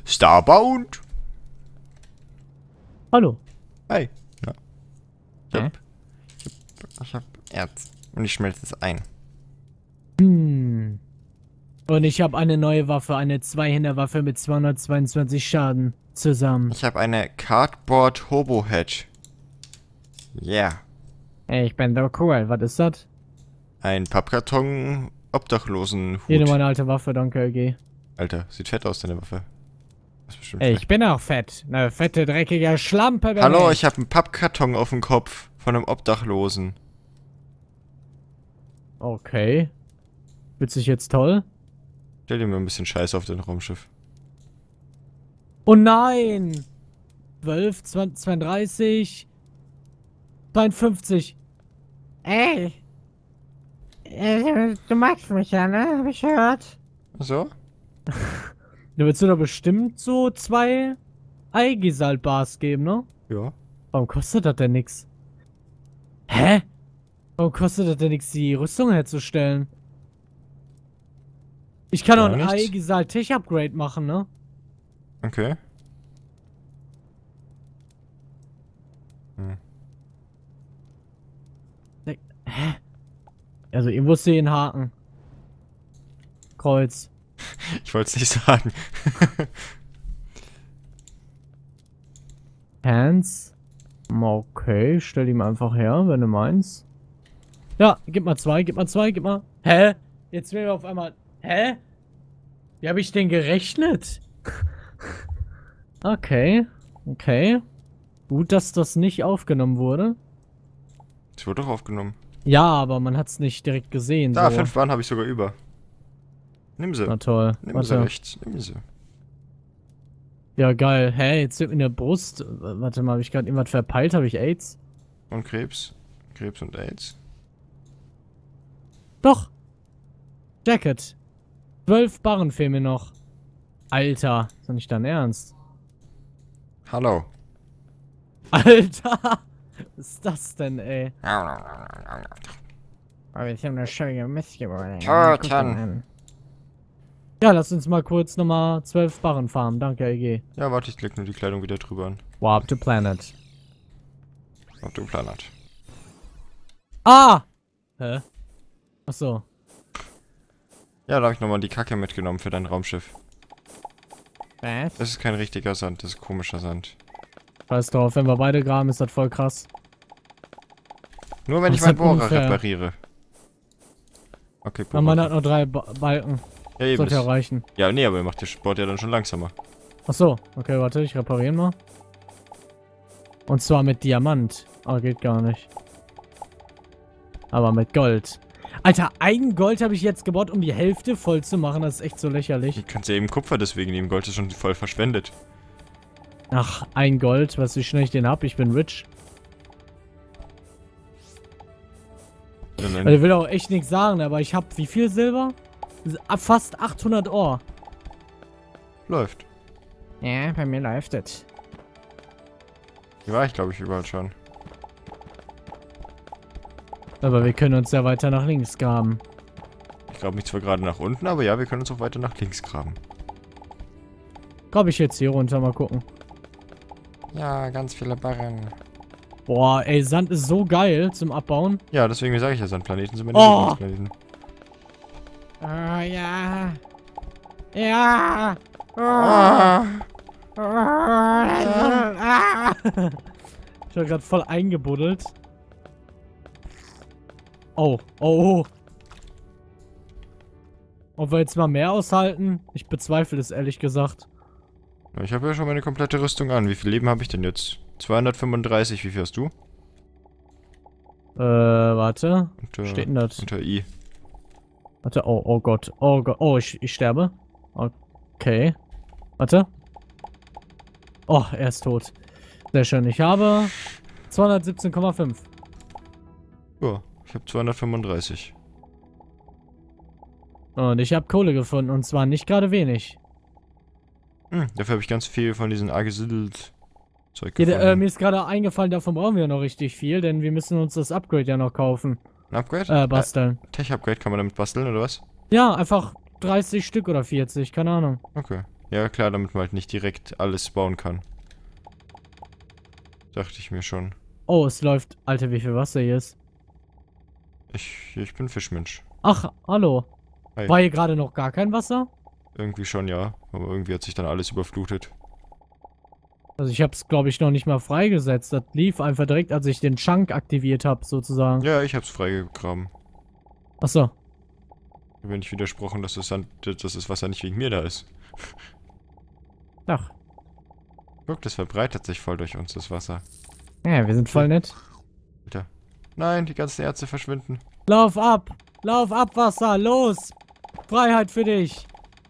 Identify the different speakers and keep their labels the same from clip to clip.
Speaker 1: Starbound!
Speaker 2: Hallo.
Speaker 1: Hi. Ja. Ich hab Erz. Und ich schmelze es ein.
Speaker 2: Und ich habe eine neue Waffe, eine Zweihänderwaffe mit 222 Schaden zusammen.
Speaker 1: Ich habe eine Cardboard Hobo Hedge. Yeah.
Speaker 2: Ey, ich bin so cool. Was ist das?
Speaker 1: Ein Pappkarton Obdachlosenhut.
Speaker 2: Hier meine alte Waffe, danke, LG.
Speaker 1: Alter, sieht fett aus, deine Waffe. Das ist bestimmt
Speaker 2: Ey,
Speaker 1: fett.
Speaker 2: ich bin auch fett. Eine fette, dreckige Schlampe.
Speaker 1: Hallo, ich habe einen Pappkarton auf dem Kopf von einem Obdachlosen.
Speaker 2: Okay. Fühlt sich jetzt toll?
Speaker 1: Stell dir mal ein bisschen Scheiße auf dein Raumschiff.
Speaker 2: Oh nein! 12, 20, 32, 52. Ey! Du magst mich ja, ne? Hab ich gehört.
Speaker 1: So?
Speaker 2: Da willst du doch bestimmt so 2 Eigisalt-Bars geben, ne?
Speaker 1: Ja.
Speaker 2: Warum kostet das denn nix? Hä? Warum kostet das denn nix, die Rüstung herzustellen? Ich kann doch ein
Speaker 1: nichts.
Speaker 2: Eigisalt Tech Upgrade machen, ne?
Speaker 1: Okay.
Speaker 2: Hä? Also, ihr musst den Haken. Kreuz.
Speaker 1: Ich wollte es nicht sagen.
Speaker 2: Hands. Okay, stell die mal einfach her, wenn du meinst. Ja, gib mal 2, gib mal 2, gib mal. Hä? Jetzt will wir auf einmal. Hä? Wie habe ich denn gerechnet? Okay. Okay. Gut, dass das nicht aufgenommen wurde.
Speaker 1: Es wurde doch aufgenommen.
Speaker 2: Ja, aber man hat es nicht direkt gesehen.
Speaker 1: Da,
Speaker 2: so.
Speaker 1: 5 Bahnen habe ich sogar über. Nimm sie.
Speaker 2: Na toll.
Speaker 1: Nimm sie rechts. Nimm sie.
Speaker 2: Ja, geil. Hä, jetzt wird in der Brust. Warte mal, habe ich gerade irgendwas verpeilt? Habe ich AIDS?
Speaker 1: Und Krebs. Krebs und AIDS.
Speaker 2: Doch. Jacket. 12 Barren fehlen mir noch. Alter. Ist doch nicht dein Ernst.
Speaker 1: Hallo.
Speaker 2: Alter. Was ist das denn, ey?
Speaker 1: Töten.
Speaker 2: Aber ich habe eine schöne Missgeburt. Ja, lass uns mal kurz nochmal 12 Barren farmen. Danke, LG.
Speaker 1: Ja, warte, ich klicke nur die Kleidung wieder drüber an.
Speaker 2: Warp to Planet.
Speaker 1: Auf dem Planet.
Speaker 2: Ah! Hä? Achso.
Speaker 1: Ja, da habe ich nochmal die Kacke mitgenommen für dein Raumschiff.
Speaker 2: Was?
Speaker 1: Das ist kein richtiger Sand, das ist komischer Sand.
Speaker 2: Scheiß drauf, wenn wir beide graben, ist das voll krass.
Speaker 1: Nur wenn
Speaker 2: Das
Speaker 1: ich meinen
Speaker 2: ist
Speaker 1: Bohrer
Speaker 2: unfair.
Speaker 1: repariere. Okay,
Speaker 2: Aber man hat noch 3 Balken.
Speaker 1: Ja, eben.
Speaker 2: Sollte ja reichen.
Speaker 1: Ja, nee, aber ihr macht den Sport ja dann schon langsamer.
Speaker 2: Achso, okay, warte, ich repariere mal. Und zwar mit Diamant. Aber geht gar nicht. Aber mit Gold. Alter, ein Gold habe ich jetzt gebaut, um die Hälfte voll zu machen. Das ist echt so lächerlich.
Speaker 1: Du kannst ja eben Kupfer deswegen nehmen. Gold ist schon voll verschwendet.
Speaker 2: Ach, ein Gold. Weißt du, wie schnell ich den hab? Ich bin rich. Also, ich will auch echt nichts sagen, aber ich habe wie viel Silber? Fast 800 Ohr.
Speaker 1: Läuft.
Speaker 2: Ja, bei mir läuft es.
Speaker 1: Hier war ich, glaube ich, überall schon.
Speaker 2: Aber wir können uns ja weiter nach links graben.
Speaker 1: Ich glaube nicht zwar gerade nach unten, aber ja, wir können uns auch weiter nach links graben.
Speaker 2: Grabe ich jetzt hier runter, mal gucken.
Speaker 1: Ja, ganz viele Barren.
Speaker 2: Boah, ey, Sand ist so geil zum Abbauen.
Speaker 1: Ja, deswegen sage ich ja, Sandplaneten sind meine
Speaker 2: Oh!
Speaker 1: Lieblingsplaneten.
Speaker 2: Oh, ja. Ja.
Speaker 1: Ah!
Speaker 2: Ich war gerade voll eingebuddelt. Oh, oh. Ob wir jetzt mal mehr aushalten? Ich bezweifle es ehrlich gesagt.
Speaker 1: Ich habe ja schon meine komplette Rüstung an. Wie viel Leben habe ich denn jetzt? 235. Wie viel hast du?
Speaker 2: Warte.
Speaker 1: Unter,
Speaker 2: Steht denn das?
Speaker 1: unter I.
Speaker 2: Warte, oh, oh Gott. Oh Gott. Oh, ich sterbe. Okay. Warte. Oh, er ist tot. Sehr schön. Ich habe 217,5.
Speaker 1: Ja, ich habe 235.
Speaker 2: Und ich habe Kohle gefunden. Und zwar nicht gerade wenig.
Speaker 1: Dafür habe ich ganz viel von diesen Argesild-Zeug
Speaker 2: Ja,
Speaker 1: gefunden.
Speaker 2: mir ist gerade eingefallen, davon brauchen wir noch richtig viel, denn wir müssen uns das Upgrade ja noch kaufen.
Speaker 1: Ein Upgrade?
Speaker 2: Basteln.
Speaker 1: Tech-Upgrade kann man damit basteln, oder was?
Speaker 2: Ja, einfach 30 Stück oder 40, keine Ahnung.
Speaker 1: Okay. Ja, klar, damit man halt nicht direkt alles bauen kann. Dachte ich mir schon.
Speaker 2: Oh, es läuft. Alter, wie viel Wasser hier ist.
Speaker 1: Ich bin Fischmensch.
Speaker 2: Ach, hallo.
Speaker 1: Hi.
Speaker 2: War hier gerade noch gar kein Wasser?
Speaker 1: Irgendwie schon, ja. Aber irgendwie hat sich dann alles überflutet.
Speaker 2: Also ich habe es, glaube ich, noch nicht mal freigesetzt. Das lief einfach direkt, als ich den Chunk aktiviert habe, sozusagen.
Speaker 1: Ja, ich hab's freigegraben.
Speaker 2: Achso.
Speaker 1: Ich habe nicht widersprochen, dass das Wasser nicht wegen mir da ist.
Speaker 2: Ach.
Speaker 1: Guck, das verbreitet sich voll durch uns, das Wasser.
Speaker 2: Ja, wir sind voll nett.
Speaker 1: Alter. Nein, die ganzen Erze verschwinden.
Speaker 2: Lauf ab! Lauf ab, Wasser! Los! Freiheit für dich!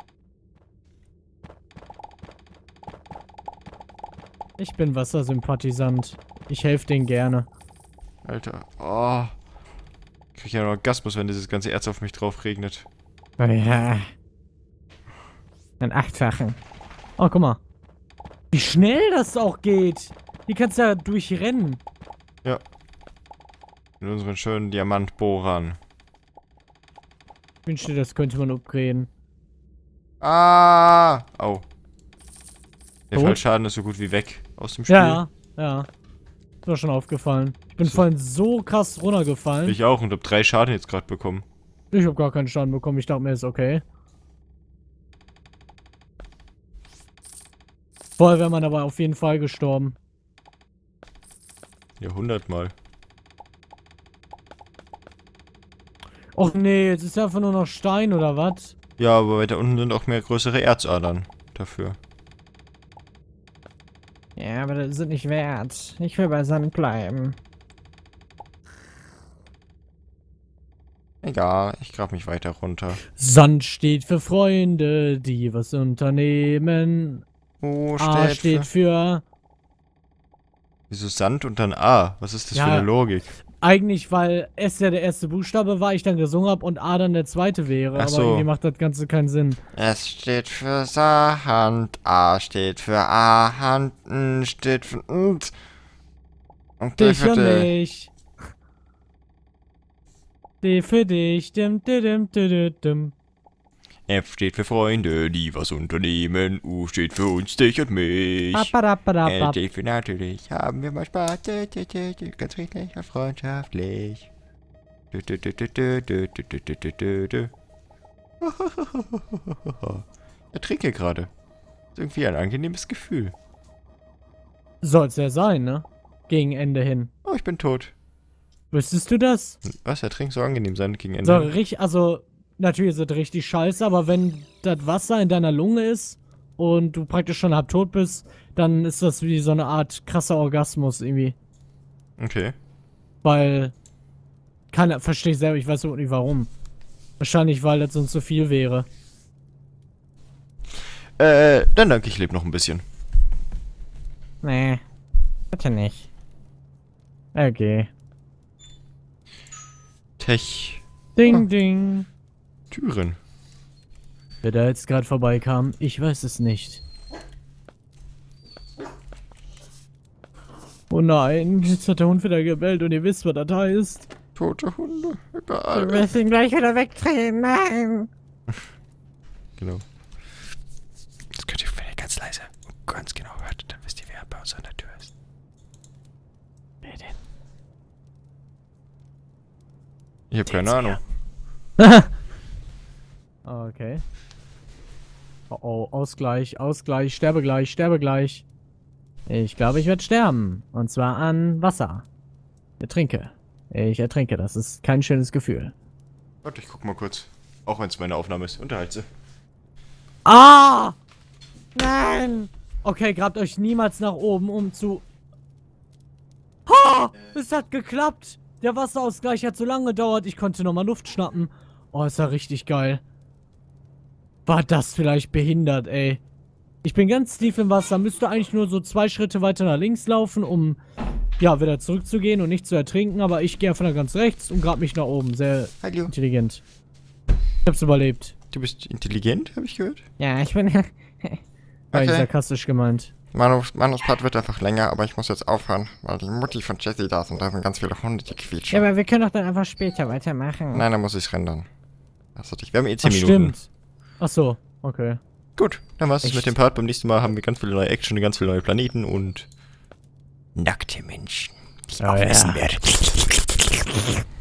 Speaker 2: Ich bin Wassersympathisant. Ich helfe denen gerne.
Speaker 1: Alter. Oh. Ich krieg ja noch Orgasmus, wenn dieses ganze Erz auf mich drauf regnet.
Speaker 2: Oh ja. Ein Achtfachen. Oh, guck mal. Wie schnell das auch geht. Die kannst du ja durchrennen.
Speaker 1: Ja. Mit unseren schönen Diamantbohrern.
Speaker 2: Ich wünschte, das könnte man upgraden.
Speaker 1: Ah! Au. Der
Speaker 2: Tot?
Speaker 1: Fallschaden ist so gut wie weg aus dem Spiel.
Speaker 2: Ja, ja. Ist mir schon aufgefallen. Ich bin vorhin so krass runtergefallen.
Speaker 1: Ich auch und hab 3 Schaden jetzt gerade bekommen.
Speaker 2: Ich habe gar keinen Schaden bekommen. Ich dachte mir, ist okay. Vorher wäre man aber auf jeden Fall gestorben.
Speaker 1: Ja, 100-mal.
Speaker 2: Och nee, jetzt ist ja einfach nur noch Stein oder was?
Speaker 1: Ja, aber weiter unten sind auch mehr größere Erzadern dafür.
Speaker 2: Ja, aber das sind nicht wert. Ich will bei Sand bleiben.
Speaker 1: Egal, ich grab mich weiter runter.
Speaker 2: Sand steht für Freunde, die was unternehmen.
Speaker 1: O
Speaker 2: A steht für...
Speaker 1: Wieso Sand und dann A? Was ist das
Speaker 2: Ja.
Speaker 1: für eine Logik?
Speaker 2: Eigentlich, weil S ja der erste Buchstabe war, ich dann gesungen habe und A dann der zweite wäre.
Speaker 1: Ach
Speaker 2: aber
Speaker 1: so.
Speaker 2: irgendwie macht das Ganze keinen Sinn.
Speaker 1: S steht für Sahand, A steht für A-Hand, N steht für Nt. Und D
Speaker 2: Dich
Speaker 1: für
Speaker 2: und
Speaker 1: D.
Speaker 2: mich. D für dich. Dim, dim, dim, dim, dim.
Speaker 1: F steht für Freunde, die was unternehmen. U steht für uns, dich und mich. L
Speaker 2: Papadabadabab.
Speaker 1: steht für natürlich, haben wir mal Spaß. Ganz richtig und freundschaftlich. Ich trinke gerade. Ist irgendwie ein angenehmes Gefühl.
Speaker 2: Soll's ja sein, ne? Gegen Ende hin.
Speaker 1: Oh, ich bin tot.
Speaker 2: Wüsstest du das?
Speaker 1: Was, der Trink so angenehm sein gegen Ende?
Speaker 2: So, richtig, also, natürlich ist das richtig scheiße, aber wenn das Wasser in deiner Lunge ist und du praktisch schon halb tot bist, dann ist das wie so eine Art krasser Orgasmus irgendwie.
Speaker 1: Okay.
Speaker 2: Weil, verstehe ich selber, ich weiß auch nicht warum. Wahrscheinlich, weil das sonst zu viel wäre.
Speaker 1: Dann danke, ich lebe noch ein bisschen.
Speaker 2: Nee, bitte nicht. Okay.
Speaker 1: Tech.
Speaker 2: Ding, ding.
Speaker 1: Türen.
Speaker 2: Wer da jetzt gerade vorbeikam, ich weiß es nicht. Oh nein, jetzt hat der Hund wieder gebellt und ihr wisst, was das heißt.
Speaker 1: Tote Hunde.
Speaker 2: Wir
Speaker 1: Überall.
Speaker 2: müssen ihn gleich wieder wegdrehen, nein.
Speaker 1: Genau. Das könnt ihr, wenn ihr ganz leise und ganz genau hört, dann wisst ihr, wer bei uns an der Tür ist.
Speaker 2: Wer denn?
Speaker 1: Ich habe keine Ahnung.
Speaker 2: Okay. Oh oh, Ausgleich, Ausgleich, sterbe gleich, sterbe gleich. Ich glaube, ich werde sterben. Und zwar an Wasser. Ertrinke. Ich ertrinke, das ist kein schönes Gefühl.
Speaker 1: Warte, ich guck mal kurz. Auch wenn es meine Aufnahme ist. Unterhalte.
Speaker 2: Ah! Nein! Okay, grabt euch niemals nach oben, um zu... Ha! Es hat geklappt! Der Wasserausgleich hat so lange gedauert, ich konnte nochmal Luft schnappen. Oh, ist ja richtig geil. War das vielleicht behindert, ey. Ich bin ganz tief im Wasser, müsste eigentlich nur so 2 Schritte weiter nach links laufen, um, ja, wieder zurückzugehen und nicht zu ertrinken. Aber ich gehe einfach nach ganz rechts und grab mich nach oben. Sehr
Speaker 1: Hallo.
Speaker 2: intelligent. Ich hab's überlebt.
Speaker 1: Du bist intelligent, habe ich gehört?
Speaker 2: Ja, ich bin... War ich sarkastisch gemeint.
Speaker 1: Manus Part wird einfach länger, aber ich muss jetzt aufhören, weil die Mutti von Jessie da ist und da sind ganz viele Hunde, die quietschen.
Speaker 2: Ja, aber wir können doch dann einfach später weitermachen.
Speaker 1: Nein, dann muss ich's rendern. Also, wir haben eh 10
Speaker 2: Ach,
Speaker 1: Minuten.
Speaker 2: stimmt. Ach so, okay.
Speaker 1: Gut, dann war's es
Speaker 2: Echt?
Speaker 1: mit dem Part. Beim nächsten Mal haben wir ganz viele neue Action, ganz viele neue Planeten und nackte Menschen, die ich
Speaker 2: Oh,
Speaker 1: aufessen
Speaker 2: ja.
Speaker 1: werde.